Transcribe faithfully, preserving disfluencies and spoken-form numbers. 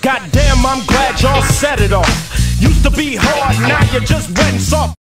Goddamn, I'm glad y'all set it off. Used to be hard, now you're just wet and soft.